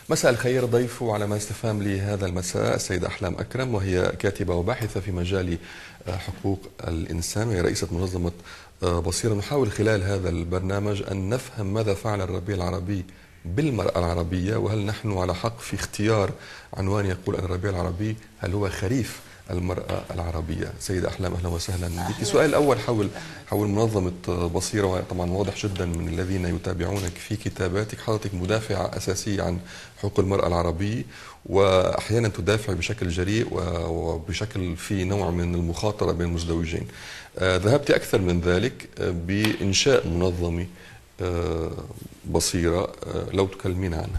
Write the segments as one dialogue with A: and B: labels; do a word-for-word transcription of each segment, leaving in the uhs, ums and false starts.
A: مساء الخير. ضيف على ما استفهام لي هذا المساء السيدة أحلام أكرم، وهي كاتبة وباحثة في مجال حقوق الإنسان، وهي رئيسة منظمة بصيرة. نحاول خلال هذا البرنامج أن نفهم ماذا فعل الربيع العربي بالمرأة العربية، وهل نحن على حق في اختيار عنوان يقول أن الربيع العربي هل هو خريف المرأة العربية. سيدة أحلام أهلا وسهلا بك. السؤال الأول حول حول منظمة بصيرة، وطبعا واضح جدا من الذين يتابعونك في كتاباتك حضرتك مدافعة أساسية عن حقوق المرأة العربية، وأحيانا تدافع بشكل جريء وبشكل في نوع من المخاطرة بين المزدوجين. ذهبت أكثر من ذلك بإنشاء منظمة بصيرة، لو تكلمين عنها.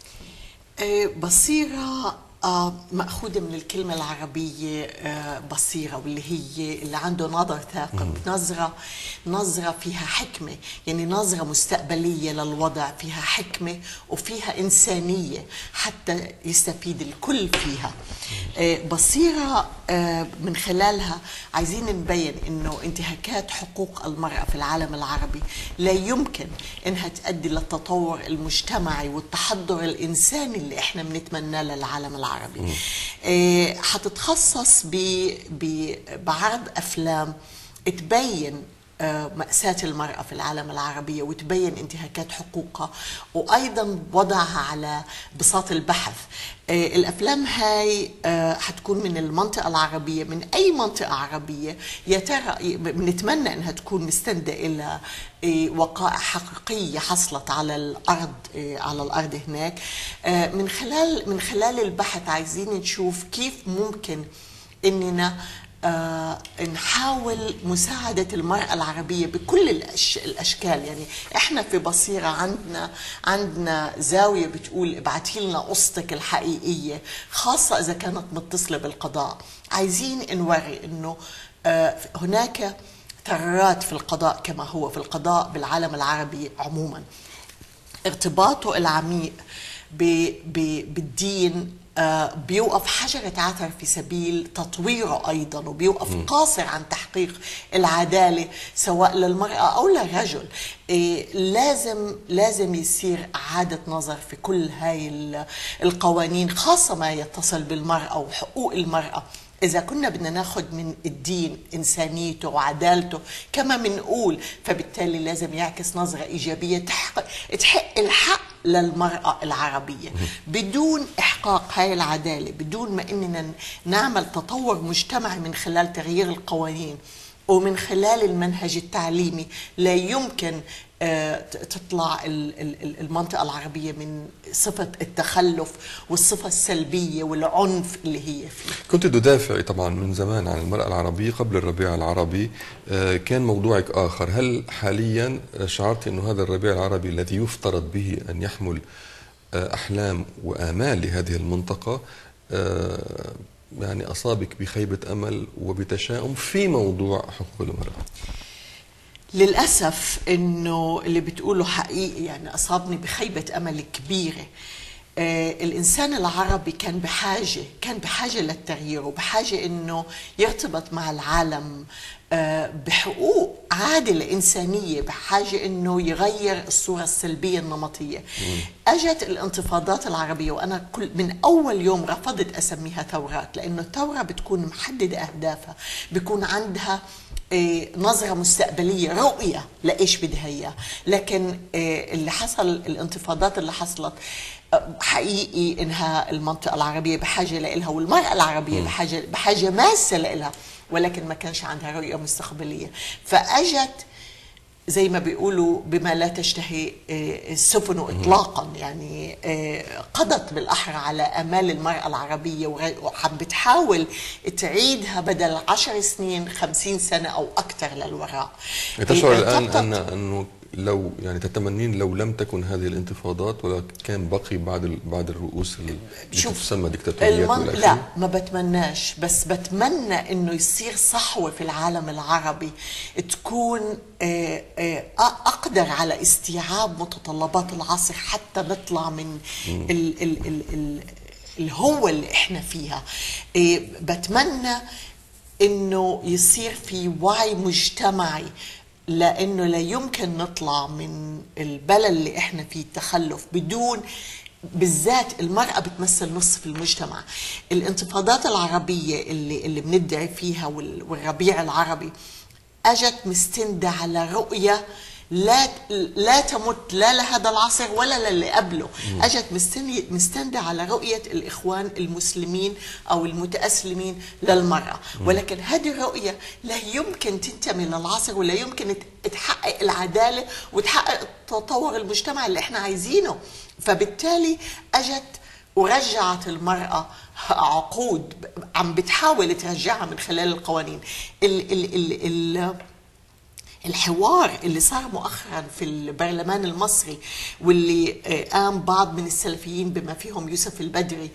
B: بصيرة آه مأخوذة من الكلمة العربية آه بصيرة، واللي هي اللي عنده نظر ثاقب، نظرة نظرة فيها حكمة، يعني نظرة مستقبلية للوضع، فيها حكمة وفيها إنسانية حتى يستفيد الكل فيها. آه بصيرة آه من خلالها عايزين نبين إنه انتهاكات حقوق المرأة في العالم العربي لا يمكن إنها تؤدي للتطور المجتمعي والتحضر الإنساني اللي إحنا بنتمناه للعالم العربي. العربي. إيه حتتخصص بعرض أفلام تبين مأساة المرأة في العالم العربي وتبين انتهاكات حقوقها، وأيضا وضعها على بساط البحث. الأفلام هاي حتكون من المنطقة العربية، من أي منطقة عربية يا ترى بنتمنى أنها تكون مستندة إلى وقائع حقيقية حصلت على الأرض على الأرض هناك. من خلال من خلال البحث عايزين نشوف كيف ممكن إننا آه نحاول مساعدة المرأة العربية بكل الأش... الأشكال. يعني إحنا في بصيرة عندنا عندنا زاوية بتقول ابعتي لنا قصتك الحقيقية، خاصة إذا كانت متصلة بالقضاء. عايزين نوري إنه آه هناك تغيرات في القضاء كما هو في القضاء بالعالم العربي عموما. ارتباطه العميق ب... ب... بالدين آه بيوقف حجرة عثر في سبيل تطويره أيضا، وبيوقف م. قاصر عن تحقيق العدالة سواء للمرأة أو للرجل. إيه لازم لازم يصير إعادة نظر في كل هاي القوانين، خاصة ما يتصل بالمرأة وحقوق المرأة. إذا كنا بدنا ناخد من الدين إنسانيته وعدالته كما بنقول، فبالتالي لازم يعكس نظرة إيجابية تحقق تحق الحق للمرأة العربية بدون إحقاق هاي العدالة، بدون ما إننا نعمل تطور مجتمعي من خلال تغيير القوانين ومن خلال المنهج التعليمي. لا يمكن تطلع المنطقة العربية من صفة التخلف والصفة السلبية والعنف اللي هي فيه.
A: كنت تدافعي طبعا من زمان عن المرأة العربية قبل الربيع العربي، كان موضوعك آخر. هل حاليا شعرت أنه هذا الربيع العربي الذي يفترض به أن يحمل أحلام وآمال لهذه المنطقة يعني أصابك بخيبة أمل وبتشاؤم في موضوع حقوق المرأة؟
B: للأسف إنه اللي بتقوله حقيقي، يعني أصابني بخيبة أمل كبيرة. آه الإنسان العربي كان بحاجة كان بحاجة للتغيير، وبحاجة إنه يرتبط مع العالم آه بحقوق عادلة إنسانية، بحاجة إنه يغير الصورة السلبية النمطية. أجت الانتفاضات العربية، وأنا كل من أول يوم رفضت أسميها ثورات، لأنه الثورة بتكون محددة أهدافها، بيكون عندها نظرة مستقبلية، رؤية لإيش بدها إياه. لكن اللي حصل، الانتفاضات اللي حصلت حقيقي إنها المنطقة العربية بحاجة لإلها، والمرأة العربية بحاجة بحاجة ماسة لإلها، ولكن ما كانش عندها رؤية مستقبلية. فأجت زي ما بيقولوا بما لا تشتهي السفن إطلاقا، يعني قضت بالأحرى على آمال المرأة العربية، وبتحاول تعيدها بدل عشر سنين خمسين سنة أو أكثر للوراء.
A: تشعر الآن أن أنه لو يعني تتمنين لو لم تكن هذه الانتفاضات ولا كان بقي بعد بعد الرؤوس اللي تسمى ديكتاتوريات؟
B: المن... لا ما بتمناش، بس بتمنى انه يصير صحوة في العالم العربي تكون اقدر على استيعاب متطلبات العصر حتى نطلع من ال... ال... ال... ال... الهوة اللي احنا فيها. بتمنى انه يصير في وعي مجتمعي، لأنه لا يمكن نطلع من البلد اللي احنا فيه التخلف بدون بالذات المرأة بتمثل نصف المجتمع. الانتفاضات العربية اللي اللي بندعي فيها والربيع العربي اجت مستندة على رؤية لا لا تمت لا لهذا العصر ولا للي قبله. اجت مستندة على رؤية الاخوان المسلمين او المتأسلمين للمرأة، ولكن هذه الرؤية لا يمكن تنتمي للعصر ولا يمكن تحقق العدالة وتحقق تطور المجتمع اللي احنا عايزينه. فبالتالي اجت ورجعت المرأة عقود عم بتحاول ترجعها من خلال القوانين. ال ال ال ال الحوار اللي صار مؤخرا في البرلمان المصري واللي قام بعض من السلفيين بما فيهم يوسف البدري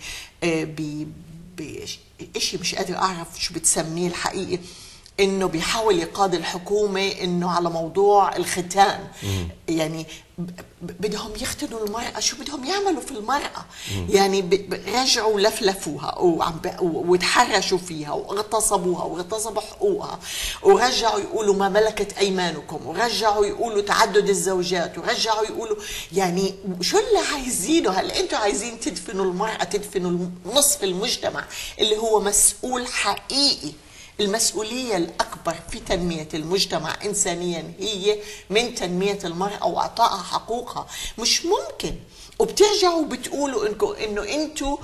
B: بشيء مش قادر اعرف شو بتسميه الحقيقي، انه بيحاول يقاضي الحكومه انه على موضوع الختان. مم. يعني بدهم يختنوا المرأة، شو بدهم يعملوا في المرأة؟ مم. يعني رجعوا لفلفوها وتحرشوا فيها واغتصبوها واغتصبوا حقوقها، ورجعوا يقولوا ما ملكت أيمانكم، ورجعوا يقولوا تعدد الزوجات، ورجعوا يقولوا يعني شو اللي عايزينه؟ هل انتوا عايزين تدفنوا المرأة، تدفنوا نصف المجتمع اللي هو مسؤول حقيقي؟ المسؤولية الأكبر في تنمية المجتمع إنسانيا هي من تنمية المرأة وإعطائها حقوقها. مش ممكن وبترجعوا بتقولوا إنكم إنه أنتوا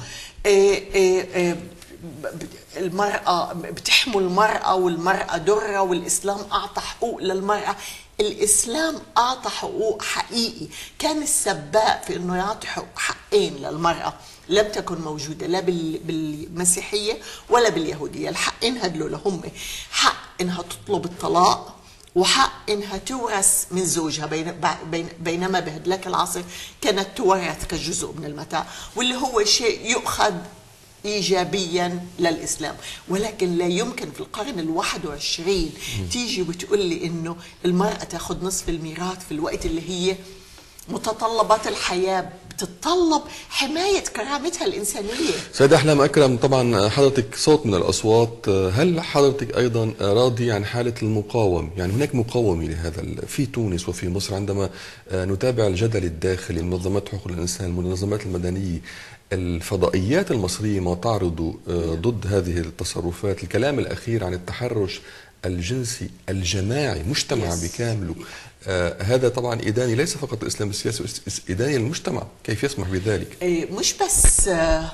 B: المرأة بتحموا المرأة والمرأة درة والإسلام أعطى حقوق للمرأة. الإسلام أعطى حقوق حقيقي، كان السباق في إنه يعطي حقين للمرأة لم تكن موجودة لا بالمسيحية ولا باليهودية. الحقين هدلوا لهم حق إنها تطلب الطلاق وحق إنها تورث من زوجها، بينما بهدلك العصر كانت تورث كجزء من المتاع، واللي هو شيء يؤخذ إيجابيا للإسلام. ولكن لا يمكن في القرن الواحد وعشرين تيجي وتقول لي إنه المرأة تأخذ نصف الميراث في الوقت اللي هي متطلبات الحياة بتتطلب حماية كرامتها الإنسانية.
A: سيدة أحلام أكرم، طبعا حضرتك صوت من الأصوات، هل حضرتك أيضا راضي عن حالة المقاوم؟ يعني هناك مقاومة لهذا في تونس وفي مصر، عندما نتابع الجدل الداخلي، منظمات حقوق الإنسان، المنظمات المدنية، الفضائيات المصرية ما تعرض ضد هذه التصرفات، الكلام الأخير عن التحرش الجنسي الجماعي مجتمع بكامله، آه هذا طبعا إداني ليس فقط الإسلام السياسي، إداني المجتمع، كيف يسمح بذلك؟
B: مش بس آه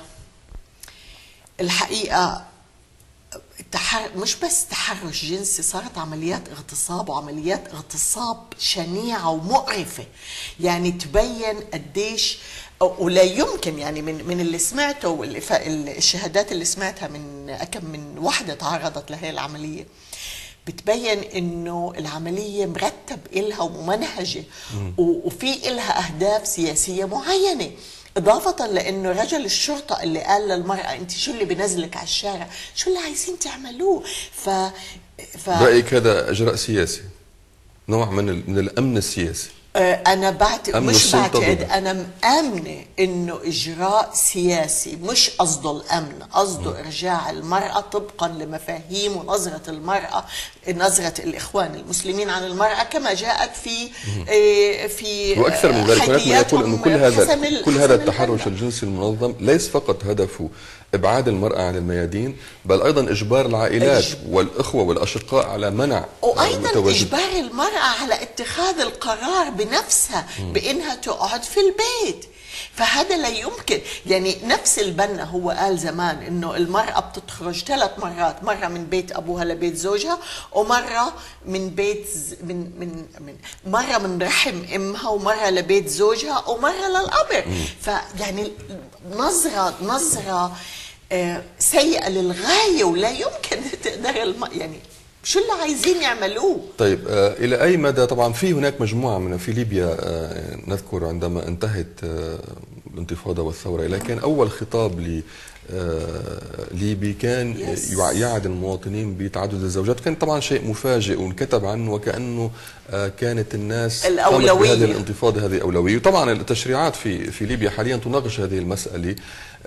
B: الحقيقة التحر... مش بس تحرش جنسي، صارت عمليات اغتصاب، وعمليات اغتصاب شنيعة ومقرفة. يعني تبين قديش، ولا يمكن يعني من من اللي سمعته واللي الشهادات اللي سمعتها من كم من وحدة تعرضت لهي العملية، بتبين انه العمليه مرتب إلها وممنهجه وفي إلها اهداف سياسيه معينه، اضافه لانه رجل الشرطه اللي قال للمراه انت شو اللي بنزلك على الشارع، شو اللي عايزين تعملوه. ف, ف...
A: رايك هذا اجراء سياسي، نوع من ال... من الامن السياسي؟
B: أنا بعت مش بعتقد، أنا مآمنة إنه إجراء سياسي، مش قصده الأمن، قصده إرجاع المرأة طبقا لمفاهيم ونظرة المرأة، نظرة الإخوان المسلمين عن المرأة كما جاءت في في
A: وأكثر من ذلك هناك من يقول إنه كل هذا كل هذا التحرش الجنسي المنظم ليس فقط هدفه إبعاد المرأة عن الميادين، بل أيضا إجبار العائلات إج... والإخوة والأشقاء على منع،
B: وأيضا إجبار المرأة على اتخاذ القرار بنفسها م. بأنها تقعد في البيت. فهذا لا يمكن. يعني نفس البنا هو قال زمان انه المرأة بتخرج ثلاث مرات، مرة من بيت ابوها لبيت زوجها، ومرة من بيت من من, من مرة من رحم امها، ومرة لبيت زوجها، ومرة للقبر. فيعني نظرة نظرة سيئة للغاية، ولا يمكن تقدر الم... يعني شو اللي عايزين يعملوه؟
A: طيب آه إلى أي مدى؟ طبعا في هناك مجموعة من في ليبيا، آه نذكر عندما انتهت آه الانتفاضة والثورة، لكن أول خطاب ل ليبي كان يعد المواطنين بتعدد الزوجات، كان طبعا شيء مفاجئ ونكتب عنه وكأنه كانت الناس
B: الأولوية
A: هذه الانتفاضة هذه أولوية. وطبعا التشريعات في في ليبيا حاليا تناقش هذه المسألة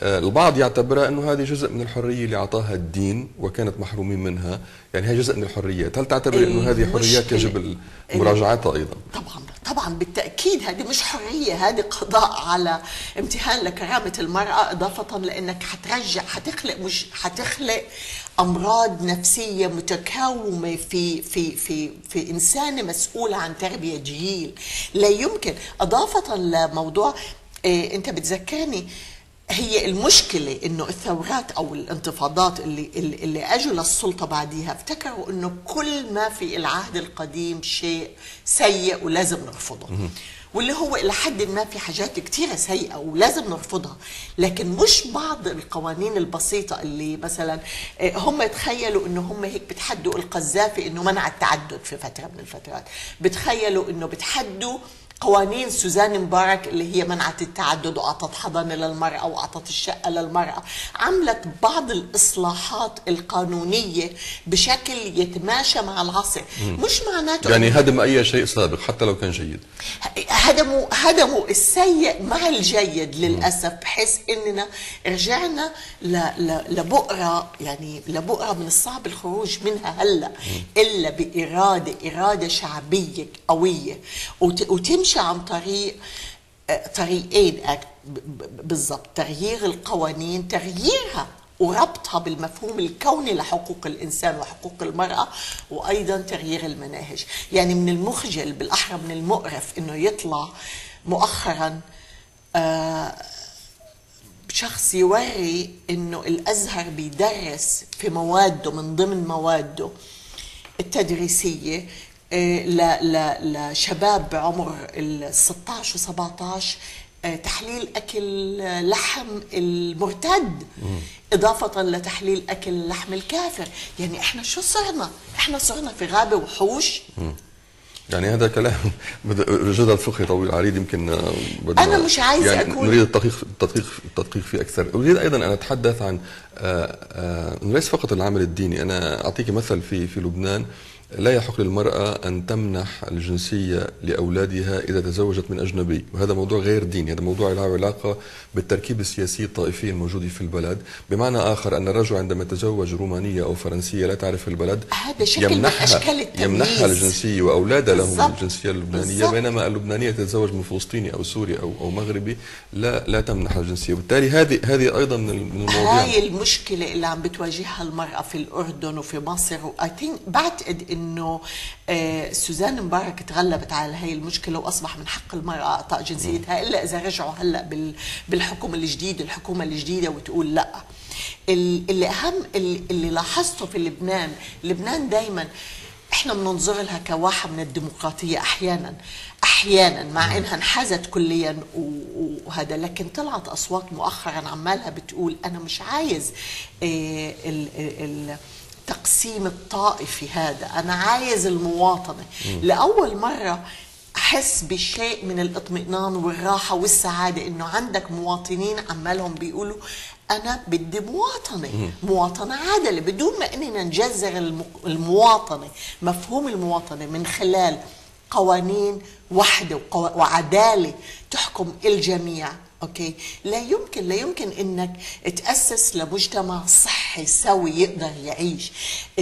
A: البعض يعتبرها أنه هذه جزء من الحرية اللي أعطاها الدين وكانت محرومين منها، يعني هي جزء من الحريات. هل تعتبر أنه هذه حريات يجب مراجعتها أيضا؟
B: طبعا طبعا بالتأكيد هذه مش حرية، هذه قضاء على امتهان لكرامة المرأة، إضافة لأنك حترجع حتخلق مش حتخلق أمراض نفسية متكومة في في في في إنسانة مسؤولة عن تربية جيل. لا يمكن. إضافة لموضوع إيه أنت بتذكرني، هي المشكلة إنه الثورات أو الانتفاضات اللي اللي أجوا للسلطة بعديها افتكروا إنه كل ما في العهد القديم شيء سيء ولازم نرفضه، واللي هو إلى حد ما في حاجات كتيرة سيئة ولازم نرفضها، لكن مش بعض القوانين البسيطة اللي مثلا هم تخيلوا إنه هم هيك بتحدوا القذافي إنه منع التعدد في فترة من الفترات، بتخيلوا إنه بتحدوا قوانين سوزان مبارك اللي هي منعت التعدد وأعطت حضانة للمرأة وأعطت الشقة للمرأة، عملت بعض الإصلاحات القانونية بشكل يتماشى مع العصر. مش معناته
A: يعني هدم أي شيء سابق حتى لو كان جيد،
B: هدموا هدموا السيء مع الجيد للأسف، بحيث إننا رجعنا لبؤرة، يعني لبؤرة من الصعب الخروج منها هلا إلا بإرادة إرادة شعبية قوية، وتمشي عن طريق طريقين بالضبط: تغيير القوانين، تغييرها وربطها بالمفهوم الكوني لحقوق الإنسان وحقوق المرأة، وأيضا تغيير المناهج. يعني من المخجل بالأحرى من المقرف إنه يطلع مؤخرا آه شخص يوري إنه الأزهر بيدرس في مواده من ضمن مواده التدريسية لشباب بعمر ال ستة عشر و سبعة عشر تحليل أكل لحم المرتد، إضافة لتحليل أكل لحم الكافر. يعني إحنا شو صرنا؟ إحنا صرنا في غابة وحوش.
A: يعني هذا كلام جدل فقهي طويل عريض، يمكن
B: أنا مش عايز
A: يعني
B: أكون
A: نريد التدقيق التدقيق التدقيق فيه أكثر. أريد أيضا أن أتحدث عن ليس فقط العمل الديني. أنا أعطيك مثل في في لبنان لا يحق للمرأة أن تمنح الجنسية لأولادها إذا تزوجت من أجنبي، وهذا موضوع غير ديني، هذا موضوع له علاقة بالتركيب السياسي الطائفي الموجود في البلد. بمعنى آخر أن الرجل عندما يتزوج رومانية أو فرنسية لا تعرف البلد
B: هذا شكل
A: يمنحها,
B: من أشكال التمييز.
A: يمنحها الجنسية وأولادها لهم الجنسية اللبنانية، بالزبط. بينما اللبنانية تتزوج من فلسطيني أو سوري أو أو مغربي لا لا تمنح الجنسية. وبالتالي هذه هذه أيضا من المواضيع.
B: هاي المشكلة اللي عم بتواجهها المرأة في الأردن وفي مصر، وآي ثينك بعتقد إنه آه سوزان مبارك تغلبت على هاي المشكلة وأصبح من حق المرأة إعطاء جنسيتها، إلا إذا رجعوا هلا بالحكومة الجديدة الحكومة الجديدة وتقول لا. اللي أهم اللي لاحظته في لبنان، لبنان دايما احنا بننظر لها كواحة من الديمقراطية احيانا احيانا مع انها انحازت كليا وهذا، لكن طلعت اصوات مؤخرا عمالها بتقول انا مش عايز ال ال التقسيم الطائفي هذا، انا عايز المواطنة. لاول مرة احس بشيء من الاطمئنان والراحة والسعادة انه عندك مواطنين عمالهم بيقولوا أنا بدي مواطنة، مواطنة عادلة، بدون ما إننا نجذر المواطنة، مفهوم المواطنة من خلال قوانين وحدة وعدالة تحكم الجميع. أوكي، لا يمكن لا يمكن إنك تأسس لمجتمع صحي سوي يقدر يعيش.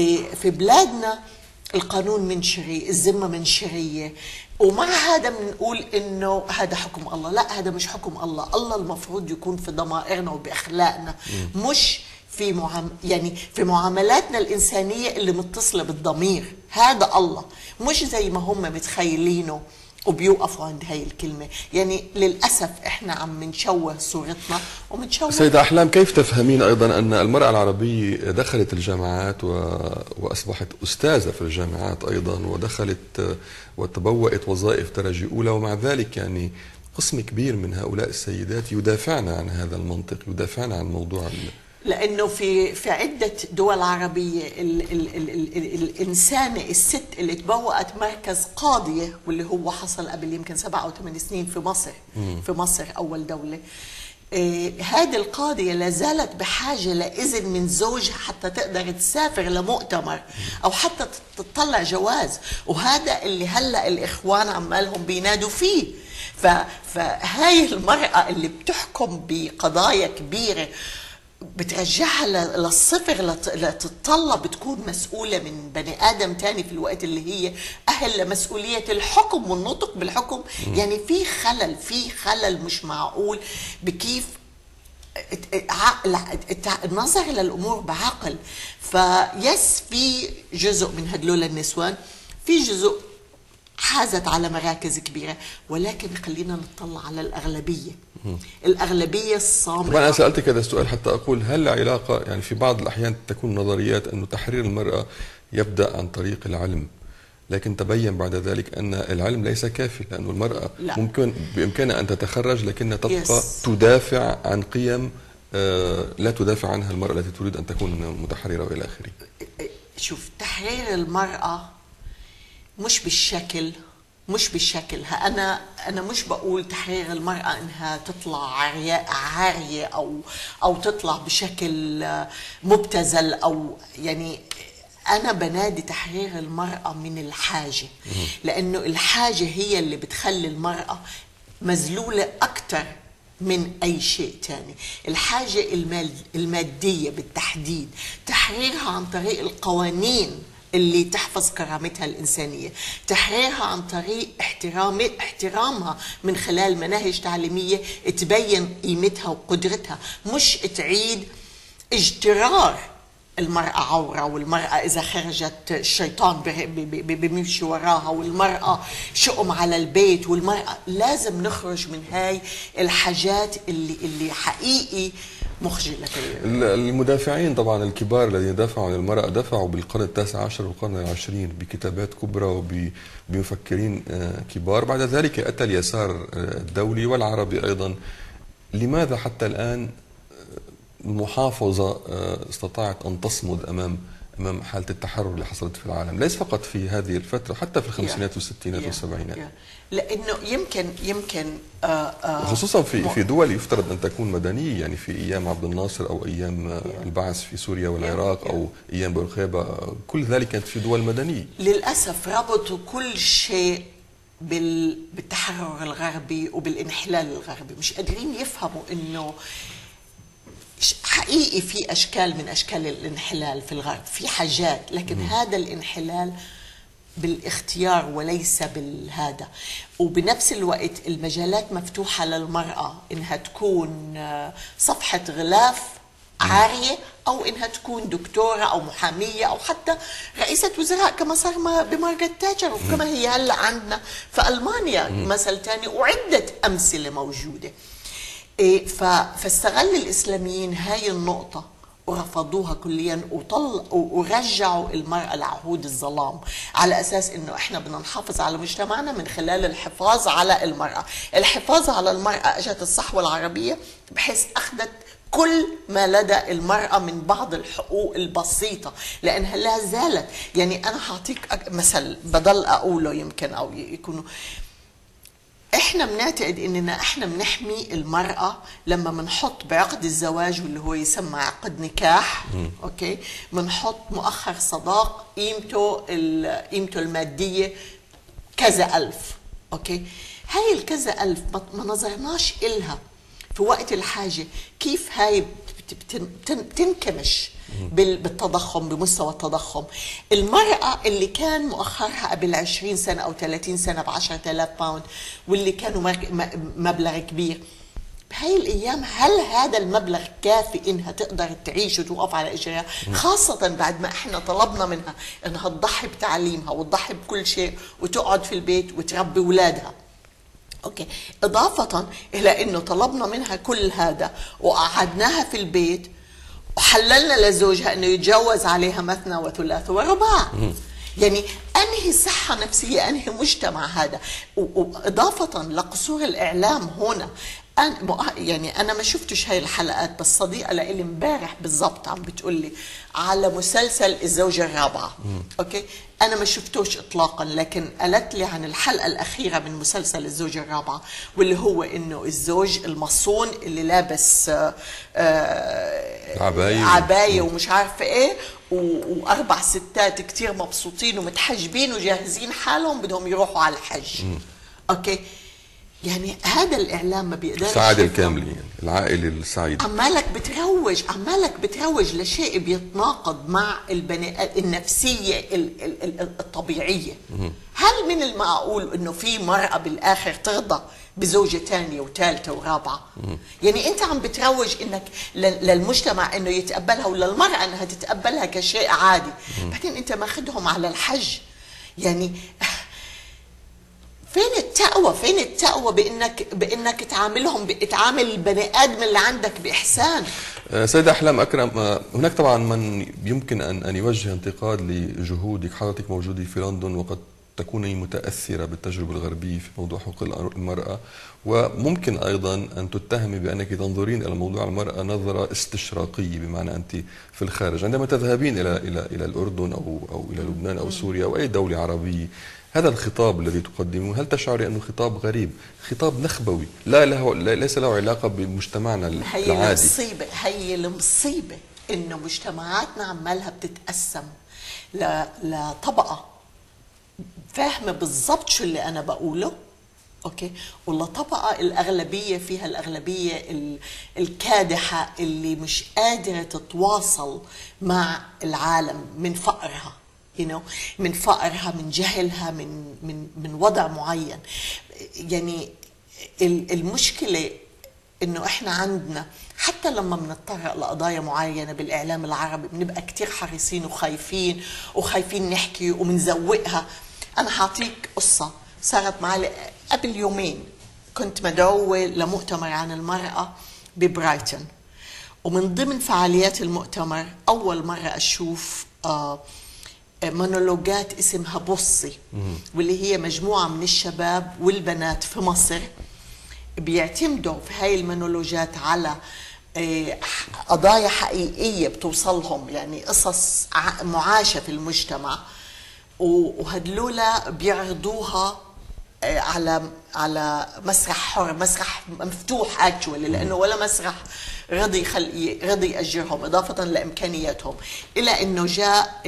B: في بلادنا القانون منشري، الذمة منشرية، ومع هذا بنقول انه هذا حكم الله. لا، هذا مش حكم الله. الله المفروض يكون في ضمائرنا وباخلاقنا، مش في معام... يعني في معاملاتنا الانسانيه اللي متصله بالضمير. هذا الله، مش زي ما هم متخيلينه وبيوقفوا عند هاي الكلمه. يعني للاسف احنا عم نشوه صورتنا ومنشوه.
A: سيدة أحلام، كيف تفهمين ايضا ان المراه العربيه دخلت الجامعات و... واصبحت استاذه في الجامعات ايضا، ودخلت وتبوأت وظائف درجه اولى، ومع ذلك يعني قسم كبير من هؤلاء السيدات يدافعن عن هذا المنطق، يدافعن عن موضوع ال...
B: لأنه في في عدة دول عربية ال ال ال ال ال الإنسانة الست اللي تبوأت مركز قاضية، واللي هو حصل قبل يمكن سبع أو ثمان سنين في مصر. مم. في مصر أول دولة. آه هذه القاضية لا زالت بحاجة لإذن من زوجها حتى تقدر تسافر لمؤتمر أو حتى تطلع جواز، وهذا اللي هلأ الإخوان عمالهم بينادوا فيه. فهاي المرأة اللي بتحكم بقضايا كبيرة بترجعها للصفر، لتتطلب تكون مسؤولة من بني آدم تاني في الوقت اللي هي أهل لمسؤولية الحكم والنطق بالحكم. يعني في خلل، في خلل مش معقول بكيف النظر للأمور بعقل. فيس في جزء من هدول النسوان، في جزء حازت على مراكز كبيرة، ولكن خلينا نطلع على الأغلبية. الأغلبية الصامتة.
A: طبعا أنا سألتك هذا السؤال حتى أقول هل العلاقة، يعني في بعض الأحيان تكون نظريات أنه تحرير المرأة يبدأ عن طريق العلم، لكن تبين بعد ذلك أن العلم ليس كافي، لأن المرأة لا. ممكن بإمكانها أن تتخرج لكنها تبقى يس. تدافع عن قيم لا تدافع عنها المرأة التي تريد أن تكون متحررة وإلى آخره.
B: شوف، تحرير المرأة مش بالشكل مش بالشكل ها أنا أنا مش بقول تحرير المرأة إنها تطلع عارية عارية أو أو تطلع بشكل مبتذل، أو يعني أنا بنادي تحرير المرأة من الحاجة، لأنه الحاجة هي اللي بتخلي المرأة مذلولة أكتر من أي شيء تاني. الحاجة المال المادية بالتحديد، تحريرها عن طريق القوانين اللي تحفظ كرامتها الإنسانية، تحريرها عن طريق احترام احترامها من خلال مناهج تعليمية تبين قيمتها وقدرتها، مش تعيد اجترار المرأة عورة، والمرأة إذا خرجت الشيطان بيمشي وراها، والمرأة شؤم على البيت، والمرأة لازم نخرج من هاي الحاجات اللي اللي حقيقي مخجلة.
A: المدافعين طبعا الكبار الذين دافعوا عن المرأة دافعوا بالقرن التاسع عشر والقرن العشرين بكتابات كبرى وبمفكرين كبار. بعد ذلك أتى اليسار الدولي والعربي أيضا. لماذا حتى الآن المحافظة استطاعت أن تصمد أمام أمام حالة التحرر اللي حصلت في العالم، ليس فقط في هذه الفترة، حتى في الخمسينات والستينات والسبعينات؟
B: لأنه يمكن يمكن آه آه
A: خصوصا في في دول يفترض أن تكون مدنية، يعني في أيام عبد الناصر أو أيام البعث في سوريا والعراق أو أيام بورقيبة، كل ذلك كانت في دول مدنية.
B: للأسف ربطوا كل شيء بالتحرر الغربي وبالانحلال الغربي، مش قادرين يفهموا إنه حقيقي في أشكال من أشكال الانحلال في الغرب، في حاجات، لكن م. هذا الانحلال بالاختيار وليس بالهذا. وبنفس الوقت المجالات مفتوحة للمرأة إنها تكون صفحة غلاف عارية، أو إنها تكون دكتورة أو محامية أو حتى رئيسة وزراء كما صار بمارغريت تاتشر، وكما هي هلا عندنا في ألمانيا مثل ثاني، وعدة أمثلة موجودة. فاستغل الإسلاميين هاي النقطة ورفضوها كليا، وطل ورجعوا المرأة لعهود الظلام، على أساس إنه إحنا بدنا نحافظ على مجتمعنا من خلال الحفاظ على المرأة. الحفاظ على المرأة أجت الصحوة العربية بحيث أخذت كل ما لدى المرأة من بعض الحقوق البسيطة، لأنها لا زالت، يعني أنا هعطيك مثل بضل أقوله يمكن أو يكونوا، احنا بنعتقد اننا احنا بنحمي المرأة لما بنحط بعقد الزواج واللي هو يسمى عقد نكاح، م. اوكي، بنحط مؤخر صداق قيمته قيمته المادية كذا ألف، اوكي. هاي الكذا ألف ما نظرناش إلها في وقت الحاجة، كيف هاي بتنكمش بالتضخم، بمستوى التضخم. المرأة اللي كان مؤخرها قبل عشرين سنة أو ثلاثين سنة بعشرة آلاف باوند، واللي كانوا مبلغ كبير، بهاي الأيام هل هذا المبلغ كافي إنها تقدر تعيش وتوقف على إجرها؟ خاصة بعد ما إحنا طلبنا منها إنها تضحي بتعليمها وتضحي بكل شيء وتقعد في البيت وتربي أولادها. اوكي، اضافه الى انه طلبنا منها كل هذا وقعدناها في البيت وحللنا لزوجها انه يتجوز عليها مثنى وثلاث ورباع. يعني انهي صحه نفسيه، انهي مجتمع هذا؟ واضافه لقصور الاعلام هنا، أنا يعني انا ما شفتش هاي الحلقات، بس صديقه لإلي امبارح بالضبط عم بتقول لي على مسلسل الزوجه الرابعه، اوكي، انا ما شفتوش اطلاقا، لكن قالت لي عن الحلقه الاخيره من مسلسل الزوجه الرابعه، واللي هو انه الزوج المصون اللي لابس آه
A: عبايه
B: عبايه ومش عارفه ايه، واربع ستات كتير مبسوطين ومتحجبين وجاهزين حالهم بدهم يروحوا على الحج. م. اوكي، يعني هذا الاعلام ما بيقدرش.
A: السعاده الكامله يعني العائله السعيده.
B: عمالك بتروج عمالك بتروج لشيء بيتناقض مع البني النفسيه الطبيعيه. هل من المعقول انه في مرأة بالاخر ترضى بزوجة ثانية وثالثة ورابعة؟ يعني انت عم بتروج انك للمجتمع انه يتقبلها، وللمرأة انها تتقبلها كشيء عادي. بعدين انت ماخذهم على الحج. يعني فين التقوى؟ فين التقوى بانك بانك تعاملهم تعامل البني ادم اللي عندك باحسان؟
A: سيدة أحلام أكرم، هناك طبعا من يمكن ان ان يوجه انتقاد لجهودك، حضرتك موجودة في لندن وقد تكوني متاثرة بالتجربة الغربية في موضوع حقوق المرأة، وممكن ايضا ان تتهمي بانك تنظرين الى موضوع المرأة نظرة استشراقية، بمعنى انت في الخارج عندما تذهبين الى الى الى الاردن او او الى لبنان او سوريا او اي دولة عربية، هذا الخطاب الذي تقدمه هل تشعري انه خطاب غريب، خطاب نخبوي لا له ليس له علاقه بمجتمعنا العادي؟
B: هي المصيبه هي المصيبه انه مجتمعاتنا عمالها بتتقسم لطبقه فاهمه بالضبط شو اللي انا بقوله، اوكي، ولا طبقه الاغلبيه فيها الاغلبيه الكادحه اللي مش قادره تتواصل مع العالم من فقرها، you know, من فقرها، من جهلها، من من من وضع معين. يعني المشكله انه احنا عندنا حتى لما بنتطرق لقضايا معينه بالاعلام العربي بنبقى كثير حريصين وخايفين وخايفين نحكي وبنزوقها. انا حاعطيك قصه صارت معي قبل يومين. كنت مدعوه لمؤتمر عن المراه ببرايتون، ومن ضمن فعاليات المؤتمر اول مره اشوف آه مونولوجات اسمها بصي، واللي هي مجموعة من الشباب والبنات في مصر بيعتمدوا في هاي المونولوجات على قضايا حقيقية بتوصلهم، يعني قصص معاشة في المجتمع، وهدلولا بيعرضوها على على مسرح حر، مسرح مفتوح اكشولي، لانه ولا مسرح رضي خلي رضي يأجرهم اضافه لامكانياتهم، الى انه جاء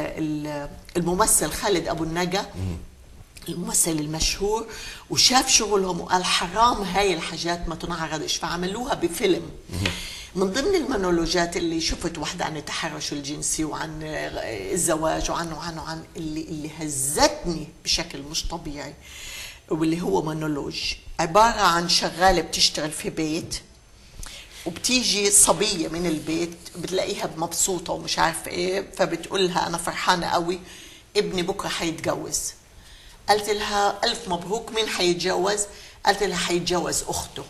B: الممثل خالد ابو النجا الممثل المشهور وشاف شغلهم وقال حرام هاي الحاجات ما تنعرضش، فعملوها بفيلم. من ضمن المونولوجات اللي شفت واحدة عن التحرش الجنسي وعن الزواج وعن وعن وعن اللي اللي هزتني بشكل مش طبيعي، واللي هو مونولوج عبارة عن شغالة بتشتغل في بيت وبتيجي صبية من البيت بتلاقيها مبسوطة ومش عارفة ايه، فبتقول لها أنا فرحانة قوي ابني بكرة حيتجوز. قالت لها ألف مبروك، مين حيتجوز؟ قالت لها حيتجوز أخته.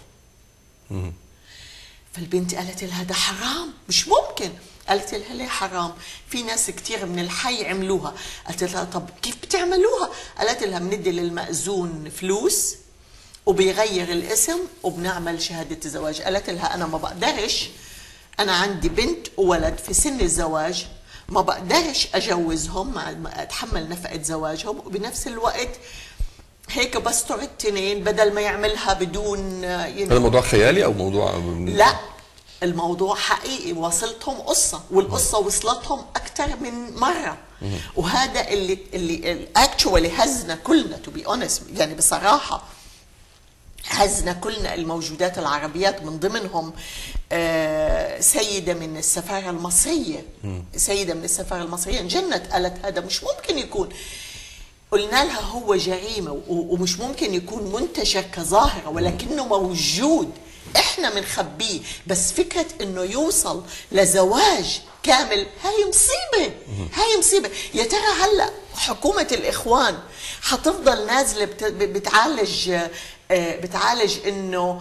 B: فالبنت قالت لها ده حرام، مش ممكن. قالت لها ليه حرام؟ في ناس كتير من الحي عملوها. قالت لها طب كيف بتعملوها؟ قالت لها بندي للمأذون فلوس وبيغير الاسم وبنعمل شهادة زواج. قالت لها أنا ما بقدرش، أنا عندي بنت وولد في سن الزواج، ما بقدرش أجوزهم، أتحمل نفقة زواجهم، وبنفس الوقت هيك بستر التنين بدل ما يعملها بدون
A: هذا موضوع خيالي او موضوع؟
B: لا، الموضوع حقيقي، وصلتهم قصه، والقصه وصلتهم اكثر من مره. وهذا اللي اللي اكشوالي هزنا كلنا، تو بي اونست، يعني بصراحه هزنا كلنا الموجودات العربيات، من ضمنهم سيده من السفاره المصريه، سيده من السفاره المصريه انجنت، قالت هذا مش ممكن يكون. قلنا لها هو جريمة ومش ممكن يكون منتشر كظاهرة، ولكنه موجود، احنا بنخبيه، بس فكرة انه يوصل لزواج كامل هاي مصيبة، هاي مصيبة. يا ترى هلا حكومة الإخوان حتفضل نازلة بتعالج بتعالج انه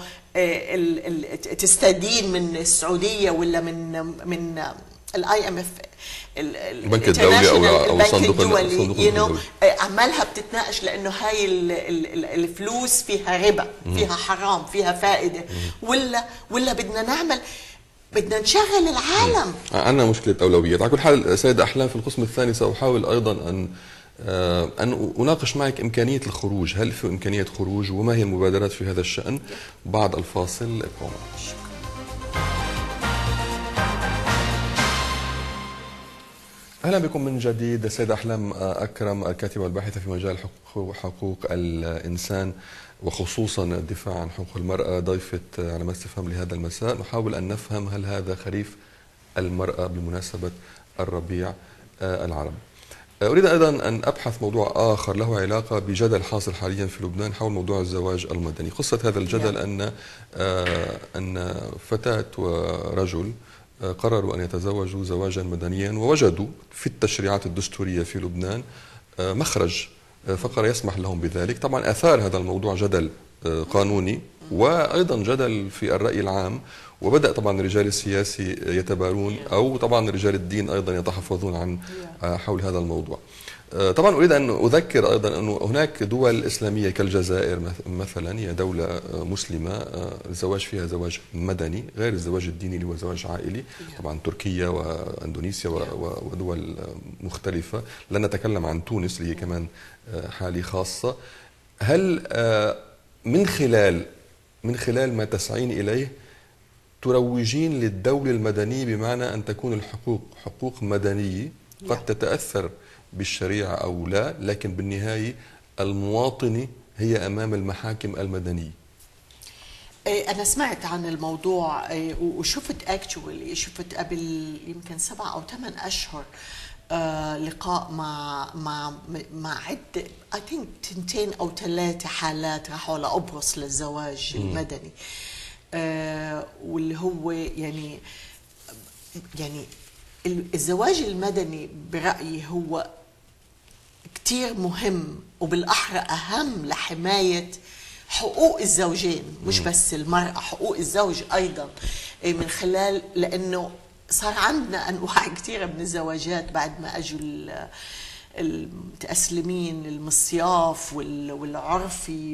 B: تستدين من السعودية ولا من من الاي ام اف،
A: البنك الدولي او او
B: البنك
A: صندوق
B: الدولي، يو نو عمالها بتتناقش، لانه هاي الفلوس فيها ربا، فيها حرام، فيها فائده، ولا ولا بدنا نعمل بدنا نشغل العالم.
A: عندنا مشكله اولويات. على كل حال سيدة احلام، في القسم الثاني ساحاول ايضا ان ان اناقش معك امكانيه الخروج، هل في امكانيه خروج وما هي المبادرات في هذا الشان؟ بعد الفاصل ابقوا معنا. أهلا بكم من جديد. السيدة أحلام أكرم، الكاتبة والباحثة في مجال حقوق, حقوق الإنسان وخصوصا الدفاع عن حقوق المرأة، ضيفة علامات استفهام لهذا المساء. نحاول أن نفهم هل هذا خريف المرأة بمناسبة الربيع العربي. أريد أيضا أن أبحث موضوع آخر له علاقة بجدل حاصل حاليا في لبنان حول موضوع الزواج المدني. قصة هذا الجدل أن أن فتاة ورجل قرروا أن يتزوجوا زواجا مدنيا، ووجدوا في التشريعات الدستورية في لبنان مخرج فقرة يسمح لهم بذلك. طبعا أثار هذا الموضوع جدل قانوني وأيضا جدل في الرأي العام، وبدأ طبعا الرجال السياسي يتبارون، أو طبعا رجال الدين أيضا يتحفظون عن حول هذا الموضوع. طبعا أريد أن أذكر أيضا أن هناك دول إسلامية كالجزائر مثلا، هي دولة مسلمة الزواج فيها زواج مدني غير الزواج الديني اللي هو زواج عائلي. طبعا تركيا وأندونيسيا ودول مختلفة، لا نتكلم عن تونس اللي هي كمان حالة خاصة. هل من خلال من خلال ما تسعين إليه تروجين للدولة المدنية، بمعنى أن تكون الحقوق حقوق مدنية قد تتأثر بالشريعة أو لا، لكن بالنهاية المواطنة هي أمام المحاكم المدنية؟
B: أنا سمعت عن الموضوع وشفت اكشولي شفت قبل يمكن سبعة أو ثمان أشهر لقاء مع مع مع عدة اي ثينك تنتين أو ثلاثة حالات راحوا لقبرص للزواج م. المدني، واللي هو يعني يعني الزواج المدني برأيي هو كتير مهم، وبالأحرى أهم لحماية حقوق الزوجين، مش بس المرأة، حقوق الزوج أيضا، من خلال لأنه صار عندنا أنواع كثيرة من الزواجات بعد ما أجوا المتأسلمين، المصياف والعرفي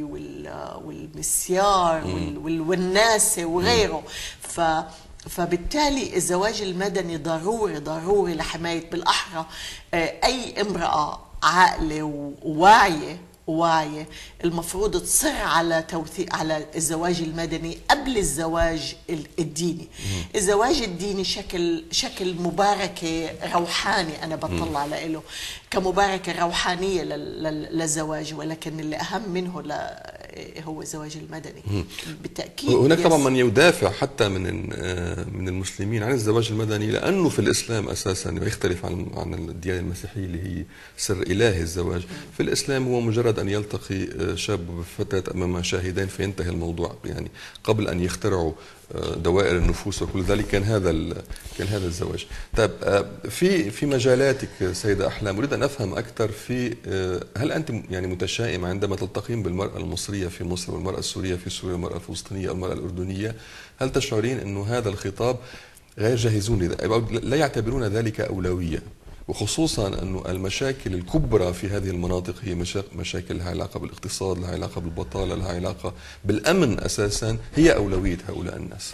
B: والمسيار والوناسة وغيره. ف فبالتالي الزواج المدني ضروري ضروري لحماية بالأحرى أي امرأة عاقلة وواعية واعية المفروض تصر على توثيق على الزواج المدني قبل الزواج الديني. الزواج الديني شكل شكل مباركة روحاني، أنا بطلع له كمباركة روحانية للزواج، ولكن اللي أهم منه هو الزواج المدني بالتأكيد.
A: هناك طبعا من يدافع حتى من من المسلمين عن الزواج المدني، لأنه في الإسلام أساسا يختلف عن عن الديانة المسيحية اللي هي سر إلهي الزواج. في الإسلام هو مجرد أن يلتقي شاب وفتاة أمام شاهدين فينتهي الموضوع، يعني قبل أن يخترعوا دوائر النفوس وكل ذلك كان هذا كان هذا الزواج. طيب في في مجالاتك سيدة أحلام أريد أن أفهم أكثر في هل أنت يعني متشائمة عندما تلتقين بالمرأة المصرية في مصر والمرأة السورية في سوريا والمرأة الفلسطينية والمرأة الأردنية؟ هل تشعرين أنه هذا الخطاب غير جاهزون لذلك، لا يعتبرون ذلك أولوية، وخصوصا أن المشاكل الكبرى في هذه المناطق هي مشاكل لها علاقة بالاقتصاد، لها علاقة بالبطالة، لها علاقة بالأمن أساسا، هي أولوية هؤلاء الناس؟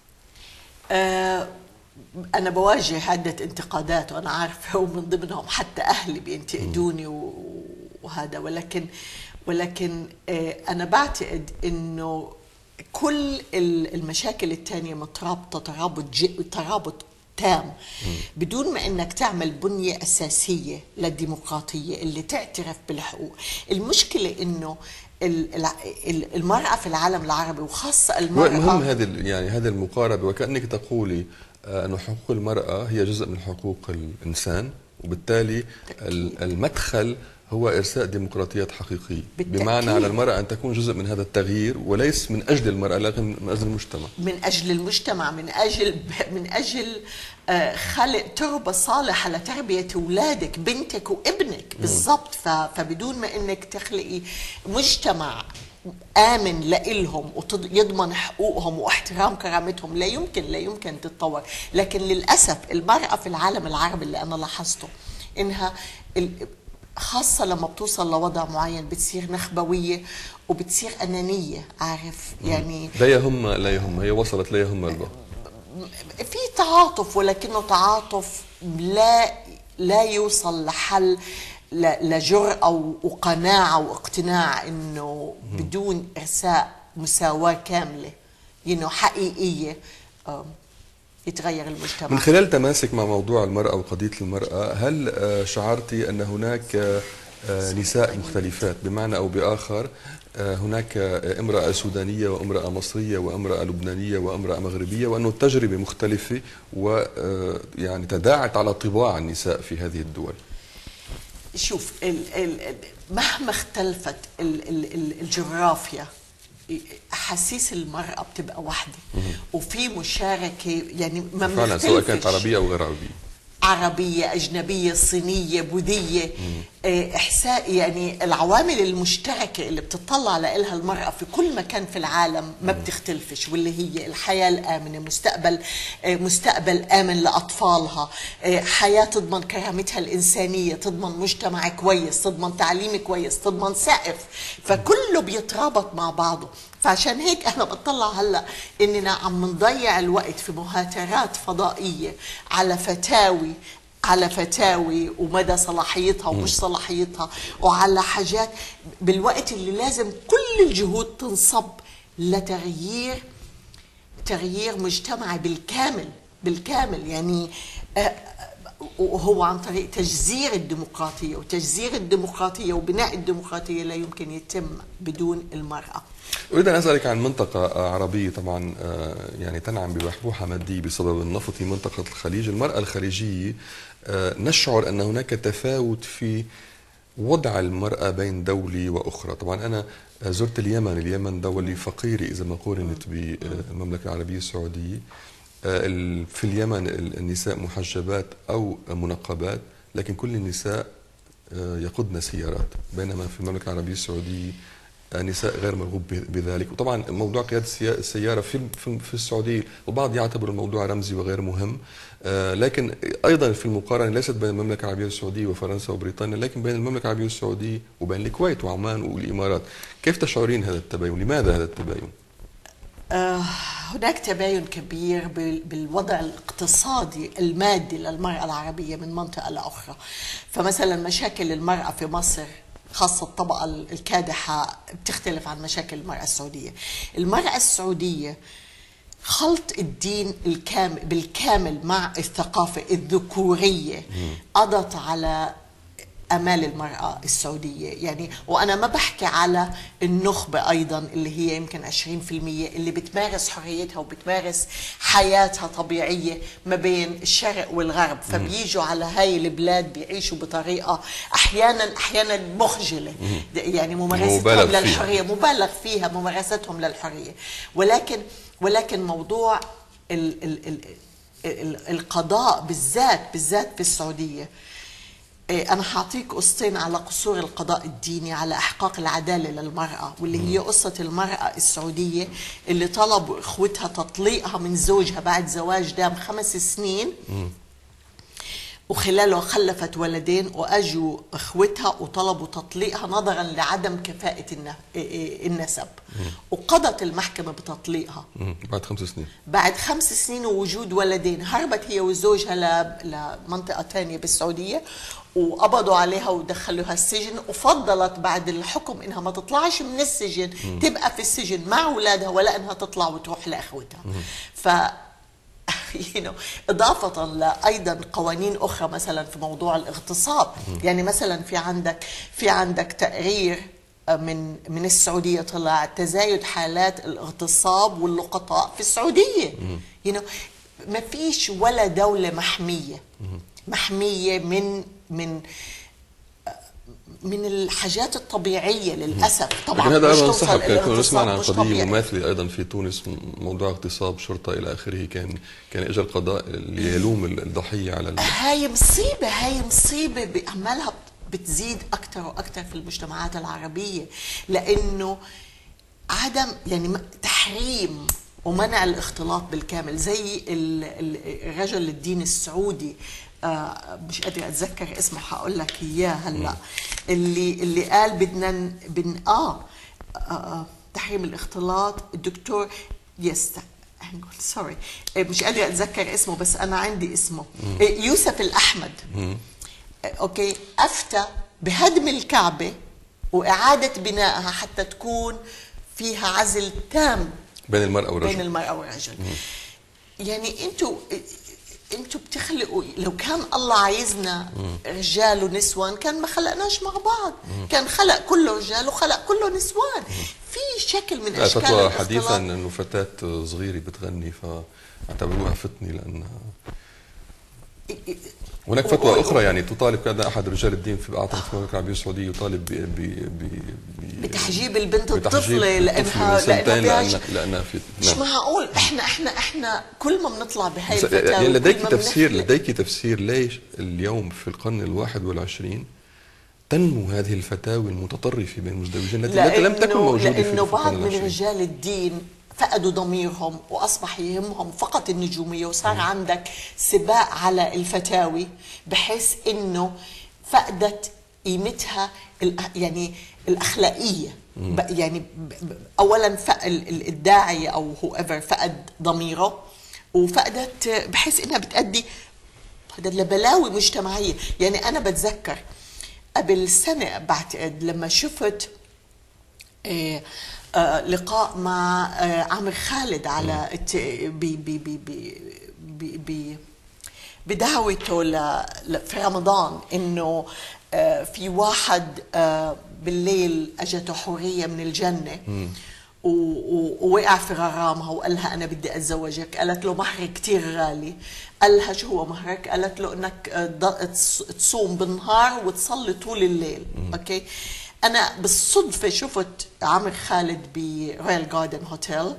B: أه أنا بواجه عدة انتقادات وأنا عارفة، ومن ضمنهم حتى أهلي بينتقدوني وهذا، ولكن ولكن أه أنا بعتقد إنه كل المشاكل الثانية مترابطة ترابط ترابط تام، بدون ما انك تعمل بنية اساسية للديمقراطية اللي تعترف بالحقوق. المشكلة انه المرأة في العالم العربي وخاصة المرأة
A: مهم هذه يعني هذه المقاربة، وكأنك تقولي أن حقوق المرأة هي جزء من حقوق الإنسان، وبالتالي المدخل هو إرساء ديمقراطيات حقيقية، بمعنى على المرأة أن تكون جزء من هذا التغيير، وليس من أجل المرأة لكن من أجل المجتمع.
B: من أجل المجتمع، من أجل من أجل خلق تربة صالحة لتربية أولادك، بنتك وابنك بالضبط. فبدون ما أنك تخلقي مجتمع آمن لإلهم ويضمن حقوقهم واحترام كرامتهم، لا يمكن لا يمكن تتطور. لكن للأسف المرأة في العالم العربي اللي أنا لاحظته إنها خاصة لما بتوصل لوضع معين بتصير نخبوية وبتصير أنانية، عارف يعني
A: لا يهم لا يهم هي وصلت لا يهم البعض.
B: في تعاطف، ولكنه تعاطف لا لا يوصل لحل، لجرأة وقناعة واقتناع إنه بدون إرساء مساواة كاملة، إنه حقيقية، يتغير المجتمع.
A: من خلال تماسك مع موضوع المرأة وقضية المرأة، هل شعرتي أن هناك نساء مختلفات بمعنى أو بآخر؟ هناك امرأة سودانية وامرأة مصرية وامرأة لبنانية وامرأة مغربية، وأنه التجربة مختلفة ويعني تداعت على طباع النساء في هذه الدول.
B: شوف، ال ال مهما اختلفت ال ال الجغرافيا، احاسيس المرأة بتبقى واحدة، وفي مشاركة يعني ما بنختلفش،
A: فعلا سواء كانت عربية أو غير عربية،
B: عربية، أجنبية، صينية، بوذية، إحساء، يعني العوامل المشتركة اللي بتطلع لها المرأة في كل مكان في العالم ما بتختلفش، واللي هي الحياة الآمنة، مستقبل مستقبل آمن لأطفالها، حياة تضمن كرامتها الإنسانية، تضمن مجتمع كويس، تضمن تعليم كويس، تضمن سقف، فكله بيترابط مع بعضه. فعشان هيك احنا بنطلع هلا اننا عم نضيع الوقت في مهاترات فضائيه على فتاوي على فتاوي ومدى صلاحيتها ومش صلاحيتها، وعلى حاجات بالوقت اللي لازم كل الجهود تنصب لتغيير تغيير مجتمعي بالكامل بالكامل يعني وهو عن طريق تجذير الديمقراطيه، وتجذير الديمقراطيه وبناء الديمقراطيه لا يمكن يتم بدون المراه.
A: أريد أن أسألك عن منطقة عربية طبعا يعني تنعم ببحبوحة مادية بسبب النفط في منطقة الخليج. المرأة الخليجية نشعر أن هناك تفاوت في وضع المرأة بين دولة وأخرى. طبعا أنا زرت اليمن، اليمن دولة فقيرة إذا ما قورنت بالمملكة العربية السعودية. في اليمن النساء محجبات أو منقبات، لكن كل النساء يقودن سيارات، بينما في المملكة العربية السعودية نساء غير مرغوب بذلك. وطبعا موضوع قيادة السيارة في في السعودية البعض يعتبر الموضوع رمزي وغير مهم، لكن أيضا في المقارنة ليست بين المملكة العربية السعودية وفرنسا وبريطانيا، لكن بين المملكة العربية السعودية وبين الكويت وعمان والإمارات. كيف تشعرين هذا التباين؟ لماذا هذا التباين؟
B: آه هناك تباين كبير بالوضع الاقتصادي المادي للمرأة العربية من منطقة لأخرى. فمثلا مشاكل المرأة في مصر خاصة الطبقة الكادحة بتختلف عن مشاكل المرأة السعودية. المرأة السعودية خلط الدين الكامل بالكامل مع الثقافة الذكورية قضت على أمال المرأة السعودية يعني. وأنا ما بحكي على النخبة أيضا اللي هي يمكن عشرين بالمئة اللي بتمارس حريتها وبتمارس حياتها طبيعية ما بين الشرق والغرب، فبيجوا على هاي البلاد بيعيشوا بطريقة أحيانا أحيانا مخجلة يعني، ممارستهم للحرية مبالغ فيها ممارستهم للحرية. ولكن ولكن موضوع ال ال ال ال القضاء بالذات بالذات في السعودية، أنا حاعطيك قصتين على قصور القضاء الديني على إحقاق العدالة للمرأة، واللي هي قصة المرأة السعودية اللي طلبوا إخوتها تطليقها من زوجها بعد زواج دام خمس سنين وخلاله خلفت ولدين، وأجوا إخوتها وطلبوا تطليقها نظرا لعدم كفاءة النسب، وقضت المحكمة بتطليقها
A: بعد خمس سنين
B: بعد خمس سنين ووجود ولدين. هربت هي وزوجها لمنطقة ثانية بالسعودية وقبضوا عليها ودخلوها السجن، وفضلت بعد الحكم انها ما تطلعش من السجن، تبقى في السجن مع اولادها ولا انها تطلع وتروح لاخوتها. ف إضافة لأيضا قوانين أخرى مثلا في موضوع الاغتصاب. يعني مثلا في عندك في عندك تقرير من من السعودية طلع تزايد حالات الاغتصاب واللقطاء في السعودية. you know ما فيش ولا دولة محمية محمية من من من الحاجات الطبيعية للأسف. طبعا
A: هذا أيضا صحب، كنا نسمع عن قضية مماثلة أيضا في تونس، موضوع اغتصاب شرطة إلى آخره، كان كان إجا القضاء اللي يلوم الضحية على ال...
B: هاي مصيبة هاي مصيبة بأعمالها بتزيد أكثر وأكثر في المجتمعات العربية، لأنه عدم يعني تحريم ومنع الاختلاط بالكامل. زي الرجل الدين السعودي، آه مش قادرة أتذكر اسمه، هقول لك إياه هلا، اللي اللي قال بدنا بن آه, آه تحريم الاختلاط. الدكتور يس سوري مش قادرة أتذكر اسمه، بس أنا عندي اسمه يوسف الأحمد. أوكي، أفتى بهدم الكعبة وإعادة بنائها حتى تكون فيها عزل تام
A: بين المرأة والرجل
B: بين المرأة والرجل. يعني انتوا انتوا بتخلقوا، لو كان الله عايزنا رجال ونسوان كان ما خلقناش مع بعض، كان خلق كله رجال وخلق كله نسوان. في شكل من اشكال
A: الاختلاط. حديثا انه فتاة صغيرة بتغني فاعتبروها فتنة لانها هناك فتوى اخرى يعني تطالب كذا احد رجال الدين في اعتقد في المملكه العربيه السعوديه يطالب ب ب ب
B: بتحجيب البنت الطفله لانها
A: لانها لانها في
B: مش معقول. احنا احنا احنا كل ما بنطلع بهاي
A: الفتاوى يعني لديك تفسير لديك تفسير ليش اليوم في القرن الواحد والعشرين تنمو هذه الفتاوي المتطرفه بين المزدوجين التي لم تكن موجوده في
B: لانه بعض من رجال الدين فقدوا ضميرهم واصبح يهمهم فقط النجوميه، وصار م. عندك سباق على الفتاوي بحيث انه فقدت قيمتها يعني الاخلاقيه. م. يعني اولا الداعيه او هو ايفر فقد ضميره، وفقدت بحيث انها بتؤدي لبلاوي مجتمعيه. يعني انا بتذكر قبل سنه بعتقد لما شفت إيه آه لقاء مع آه عامر خالد على بي بي بي بي بي بدعوته في رمضان انه آه في واحد آه بالليل اجته حوريه من الجنه ووقع في غرامها وقال لها انا بدي اتزوجك. قالت له مهري كثير غالي. قال لها شو هو مهرك؟ قالت له انك تصوم بالنهار وتصلي طول الليل. م. اوكي. أنا بالصدفة شفت عامر خالد برويال جاردن هوتيل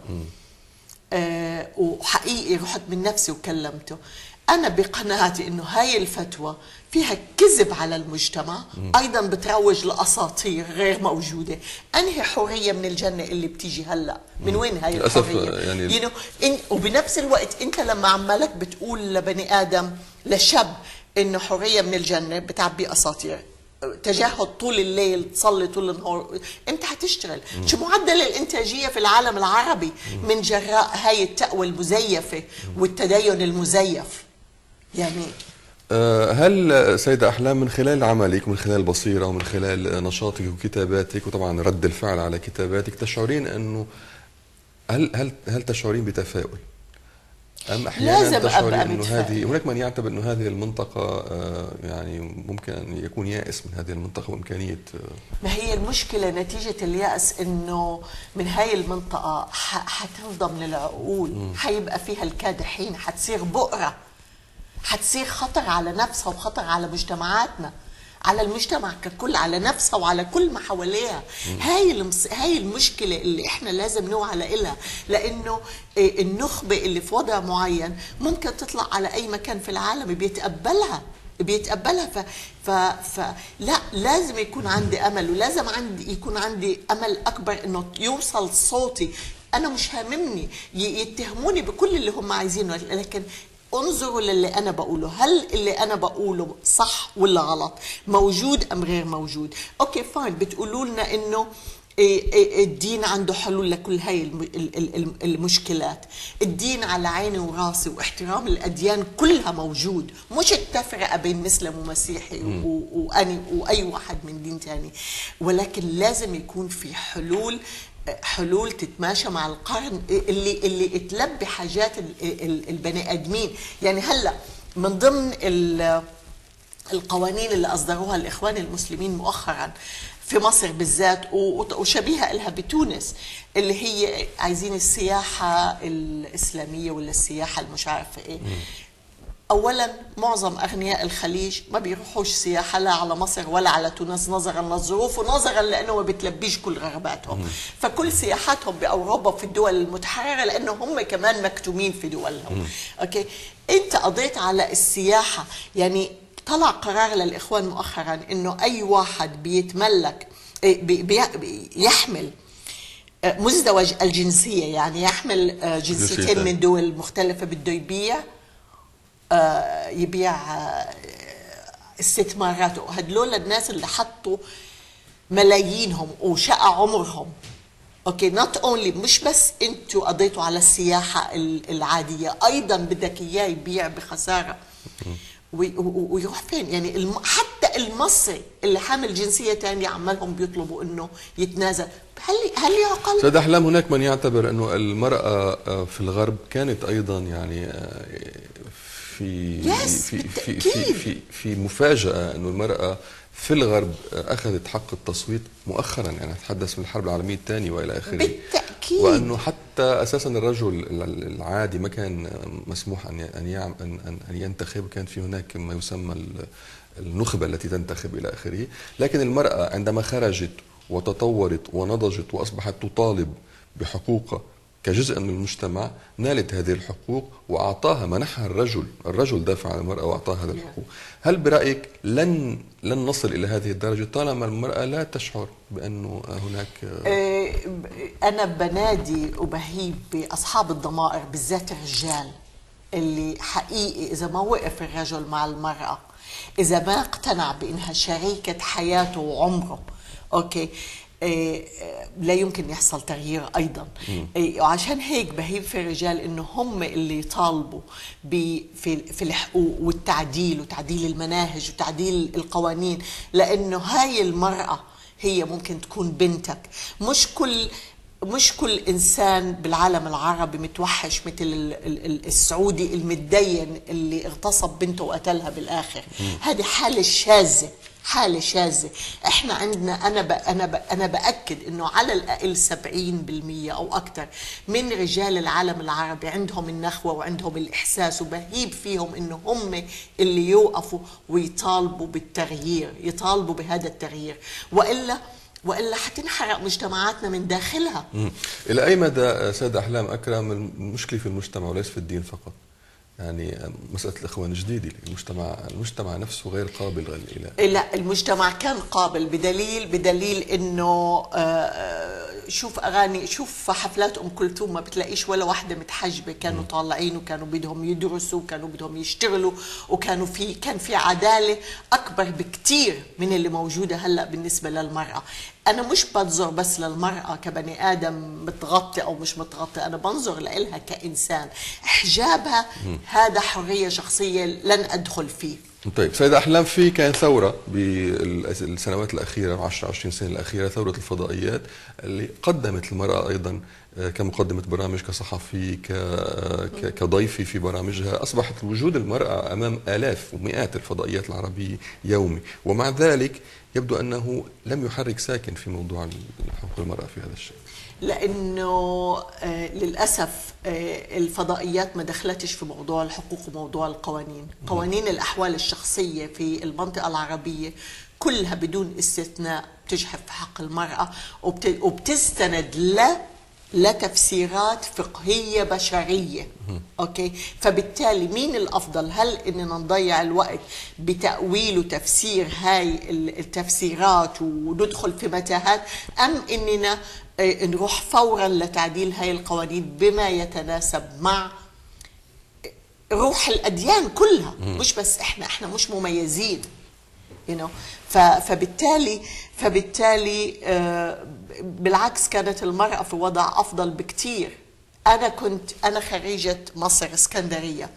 B: آه وحقيقي رحت من نفسي وكلمته. أنا بقناعتي إنه هاي الفتوى فيها كذب على المجتمع، م. أيضا بتروج لأساطير غير موجودة. أنهي حورية من الجنة اللي بتيجي هلأ؟ من وين هاي الحورية؟ يعني you know إن وبنفس الوقت أنت لما عمالك بتقول لبني آدم لشاب إنه حورية من الجنة بتعبي أساطير. تجاهد طول الليل، تصلي طول النهار، امتى حتشتغل؟ مم. شو معدل الانتاجيه في العالم العربي مم. من جراء هاي التقوى المزيفه مم. والتدين المزيف؟ يعني
A: هل سيدة أحلام من خلال عملك ومن خلال بصيرة ومن خلال نشاطك وكتاباتك وطبعا رد الفعل على كتاباتك تشعرين أنه هل هل هل تشعرين بتفاؤل؟ أم أحيانا تشعرين أنه هذه هناك من يعتبر أنه هذه المنطقة يعني ممكن أن يكون يائس من هذه المنطقة وإمكانية
B: ما هي المشكلة نتيجة اليأس أنه من هاي المنطقة حتنضم للعقول، حيبقى فيها الكادحين، حتصير بؤرة، حتصير خطر على نفسها وخطر على مجتمعاتنا، على المجتمع ككل، على نفسها وعلى كل ما حواليها. هاي المس... هاي المشكله اللي احنا لازم نوعى لها، لانه النخبه اللي في وضع معين ممكن تطلع على اي مكان في العالم بيتقبلها بيتقبلها ف... ف... ف لا لازم يكون عندي امل، ولازم عندي يكون عندي امل اكبر انه يوصل صوتي. انا مش هاممني يتهموني بكل اللي هم عايزينه، لكن انظروا للي انا بقوله، هل اللي انا بقوله صح ولا غلط، موجود ام غير موجود؟ اوكي فاين، بتقولوا لنا انه الدين عنده حلول لكل هاي المشكلات. الدين على عيني وراسي، واحترام الاديان كلها موجود، مش التفرقه بين مسلم ومسيحي واني واي واحد من دين ثاني، ولكن لازم يكون في حلول حلول تتماشى مع القرن اللي اللي تلبي حاجات البني ادمين. يعني هلا من ضمن القوانين اللي اصدروها الاخوان المسلمين مؤخرا في مصر بالذات وشبيهه لها بتونس، اللي هي عايزين السياحه الاسلاميه ولا السياحه المش عارفه ايه. اولا معظم اغنياء الخليج ما بيروحوش سياحه لا على مصر ولا على تونس، نظرا للظروف ونظرا لانه ما بتلبيش كل رغباتهم. فكل سياحاتهم باوروبا في الدول المتحرره لانه هم كمان مكتومين في دولهم. اوكي، انت قضيت على السياحه. يعني طلع قرار للاخوان مؤخرا انه اي واحد بيتملك بي بي يحمل مزدوج الجنسيه، يعني يحمل جنسيتين من دول مختلفه، بده يبيع آه يبيع آه استثماراته. هدول الناس اللي حطوا ملايينهم وشقى عمرهم. اوكي، نوت اونلي، مش بس انتوا قضيتوا على السياحه العاديه، ايضا بدك اياه يبيع بخساره ويروح فين؟ يعني الم... حتى حتى المصري اللي حامل جنسيه ثانيه عمالهم بيطلبوا انه يتنازل. هل هل يعقل؟
A: سيد أحلام، هناك من يعتبر انه المراه في الغرب كانت ايضا يعني في في في في في في مفاجاه انه المراه في الغرب اخذت حق التصويت مؤخرا، يعني اتحدث من الحرب العالميه الثانيه والى اخره.
B: بالتاكيد.
A: وانه حتى اساسا الرجل العادي ما كان مسموح ان ان ان ان ينتخب، كان في هناك ما يسمى النخبه التي تنتخب الى اخره. لكن المراه عندما خرجت وتطورت ونضجت واصبحت تطالب بحقوقها كجزء من المجتمع، نالت هذه الحقوق واعطاها، منحها الرجل، الرجل دافع عن المراه واعطاها هذه الحقوق. هل برايك لن لن نصل الى هذه الدرجه طالما المراه لا تشعر بانه هناك؟
B: انا بنادي وبهيب باصحاب الضمائر بالذات الرجال، اللي حقيقي اذا ما وقف الرجل مع المراه، اذا ما اقتنع بانها شريكه حياته وعمره، اوكي، إيه لا يمكن يحصل تغيير ايضا. إيه وعشان هيك بهيب في الرجال انه هم اللي يطالبوا في في الحقوق والتعديل وتعديل المناهج وتعديل القوانين، لانه هاي المراه هي ممكن تكون بنتك. مش كل مش كل انسان بالعالم العربي متوحش مثل السعودي المتدين اللي اغتصب بنته وقتلها بالاخر. هذه حاله شاذه، حالة شاذة. احنا عندنا انا ب... انا ب... انا باكد انه على الاقل سبعين بالمئة او اكثر من رجال العالم العربي عندهم النخوة وعندهم الاحساس، وبهيب فيهم انه هم اللي يوقفوا ويطالبوا بالتغيير، يطالبوا بهذا التغيير، والا والا حتنحرق مجتمعاتنا من داخلها.
A: مم. الى اي مدى سيد احلام اكرم المشكلة في المجتمع وليس في الدين فقط؟ يعني مسألة الإخوان جديدة، المجتمع المجتمع نفسه غير قابل إلى.
B: لا، المجتمع كان قابل، بدليل بدليل إنه شوف أغاني، شوف حفلات أم كلثوم ما بتلاقيش ولا واحدة متحجبة، كانوا طالعين وكانوا بدهم يدرسوا وكانوا بدهم يشتغلوا، وكانوا في كان في عدالة أكبر بكتير من اللي موجودة هلأ بالنسبة للمرأة. أنا مش بنظر بس للمرأة كبني آدم متغطي أو مش متغطي، أنا بنظر لإلها كإنسان. حجابها هذا حرية شخصية لن أدخل فيه.
A: طيب سيدة أحلام، في كان ثورة بالسنوات الأخيرة، عشر عشرين سنة الأخيرة، ثورة الفضائيات اللي قدمت المرأة أيضا كمقدمة برامج، كصحفي، كضيفي في برامجها. أصبحت وجود المرأة أمام آلاف ومئات الفضائيات العربية يومي، ومع ذلك يبدو أنه لم يحرك ساكن في موضوع حقوق المرأة في هذا الشيء.
B: لأنه آه للأسف آه الفضائيات ما دخلتش في موضوع الحقوق وموضوع القوانين. قوانين الأحوال الشخصية في المنطقة العربية كلها بدون استثناء بتجحف في حق المرأة، وبتستند ل لتفسيرات فقهية بشرية. أوكي، فبالتالي مين الأفضل؟ هل إننا نضيع الوقت بتأويل وتفسير هاي التفسيرات وندخل في متاهات، أم إننا نروح فورا لتعديل هاي القوانين بما يتناسب مع روح الأديان كلها؟ مش بس إحنا إحنا مش مميزين، you know. فبالتالي فبالتالي بالعكس كانت المرأة في وضع أفضل بكتير. أنا كنت أنا خريجة مصر اسكندرية،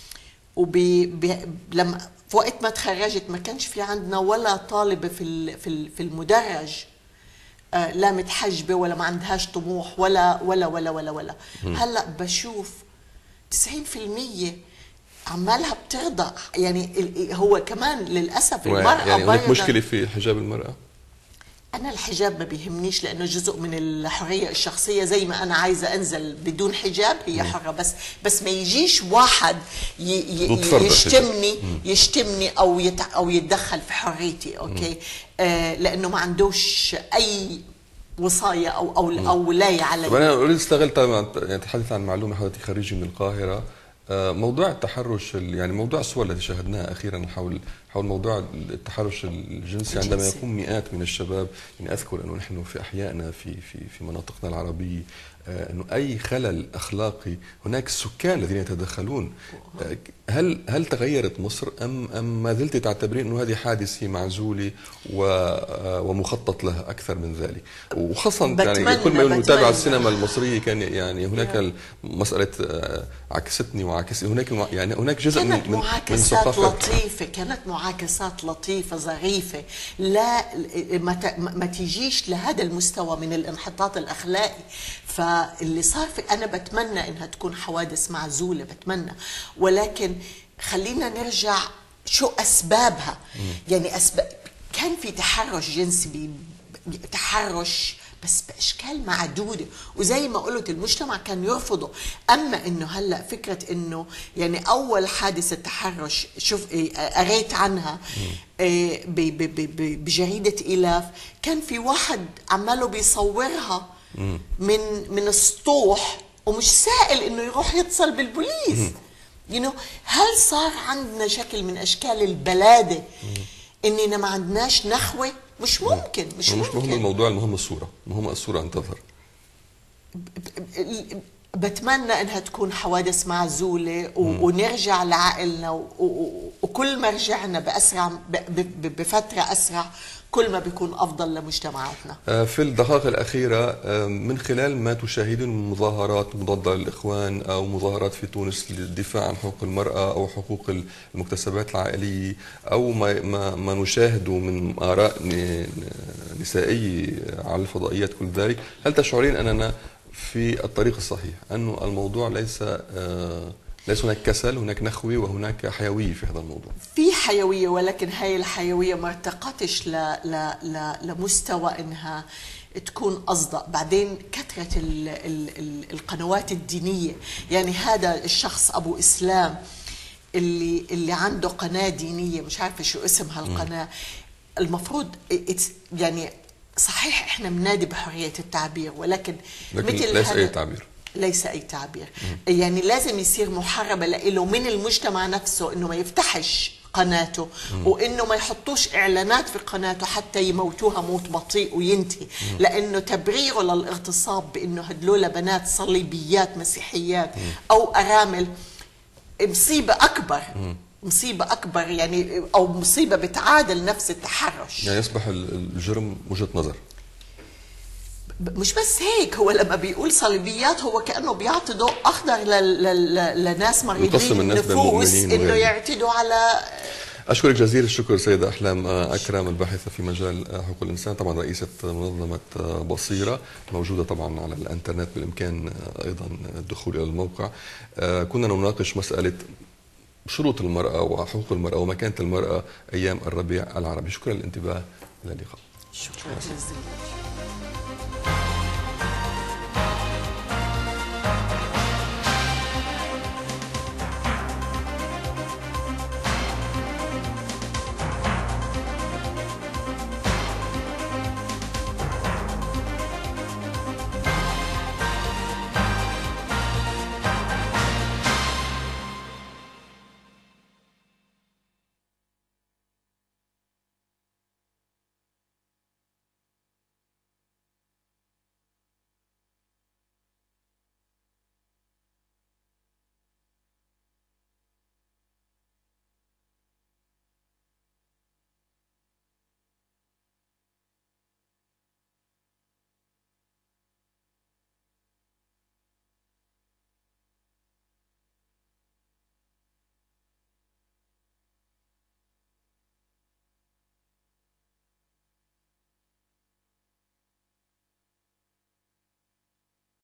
B: ولما في وقت ما تخرجت ما كانش في عندنا ولا طالبة في في المدرج لا متحجبة ولا ما عندهاش طموح ولا ولا ولا ولا ولا. هلا بشوف تسعين بالمئة عمالها بترضى. يعني هو كمان للأسف المرأة
A: يعني هناك مشكلة في حجاب المرأة.
B: أنا الحجاب ما بيهمنيش لأنه جزء من الحرية الشخصية، زي ما أنا عايزة أنزل بدون حجاب هي حرة، بس بس ما يجيش واحد يشتمني يشتمني أو أو يتدخل في حريتي. أوكي، آه لأنه ما عندوش أي وصاية أو أو أو ولاية علي.
A: طب أنا أريد استغل يعني تحدث عن معلومة، حضرتك خريجي من القاهرة، موضوع التحرش، يعني موضوع الصور التي شاهدناها اخيرا حول حول موضوع التحرش الجنسي عندما يقوم مئات من الشباب. يعني اذكر انه نحن في احيائنا في في في مناطقنا العربيه انه اي خلل اخلاقي هناك سكان الذين يتدخلون. هل هل تغيرت مصر ام ام ما زلت تعتبرين انه هذه حادثه معزوله ومخطط لها اكثر من ذلك؟ وخاصه يعني كل ما يتابع السينما المصريه كان يعني هناك مساله عكستني وعكس، هناك يعني هناك جزء
B: كانت
A: من
B: معاكسات لطيفه، كانت معاكسات انعكاسات لطيفة ظريفة، لا ما, ت... ما تيجيش لهذا المستوى من الانحطاط الأخلاقي. فاللي صار في أنا بتمنى إنها تكون حوادث معزولة، بتمنى، ولكن خلينا نرجع شو أسبابها. يعني أسباب كان في تحرش جنسي بي... تحرش بس باشكال معدوده، وزي ما قلت المجتمع كان يرفضه. اما انه هلا فكره انه يعني اول حادثه تحرش شوف قريت عنها بجريده إلاف، كان في واحد عماله بيصورها من من السطوح ومش سائل انه يروح يتصل بالبوليس. you know هل صار عندنا شكل من اشكال البلاده اننا ما عندناش نخوه؟ مش ممكن. مش ممكن.
A: مش مهم الموضوع، المهم الصورة، مهم الصورة أن تظهر.
B: بتمنى انها تكون حوادث معزولة ونرجع لعقلنا، وكل ما رجعنا بأسرع بفترة أسرع كل ما بيكون أفضل لمجتمعاتنا.
A: في الدقائق الأخيرة من خلال ما تشاهدون من مظاهرات مضادة للإخوان أو مظاهرات في تونس للدفاع عن حقوق المرأة أو حقوق المكتسبات العائلية أو ما, ما, ما نشاهده من آراء نسائية على الفضائيات كل ذلك، هل تشعرين أننا في الطريق الصحيح؟ أنه الموضوع ليس ليس هناك كسل، هناك نخوة وهناك حيوية في هذا الموضوع؟
B: في حيوية، ولكن هاي الحيوية ما ارتقتش ل... ل... ل... لمستوى انها تكون أصدق. بعدين كثرة ال... ال... ال... القنوات الدينية، يعني هذا الشخص أبو إسلام اللي اللي عنده قناة دينية، مش عارفة شو اسم هالقناة، المفروض يعني صحيح احنا بنادي بحرية التعبير، ولكن
A: لكن
B: مثل
A: ليس أي تعبير،
B: ليس أي تعبير. مم. يعني لازم يصير محاربة له من المجتمع نفسه، إنه ما يفتحش قناته، مم. وإنه ما يحطوش إعلانات في قناته حتى يموتوها موت بطيء وينتهي. مم. لأنه تبريره للاغتصاب بإنه هدلولا بنات صليبيات مسيحيات مم. أو أرامل مصيبة أكبر. مم. مصيبة أكبر، يعني أو مصيبة بتعادل نفس التحرش.
A: يعني يصبح الجرم وجهة نظر.
B: مش بس هيك، هو لما بيقول صليبيات هو كأنه بيعطي ضوء أخضر لناس مريضين النفوس إنه يعتدوا على.
A: أشكرك جزيل الشكر سيدة أحلام أكرم، الباحثة في مجال حقوق الإنسان، طبعا رئيسة منظمة بصيرة، موجودة طبعا على الإنترنت، بالإمكان أيضا الدخول إلى الموقع. كنا نناقش مسألة شروط المرأة وحقوق المرأة ومكانة المرأة أيام الربيع العربي. شكرا للانتباه، إلى اللقاء.
B: شكرا جزيلا.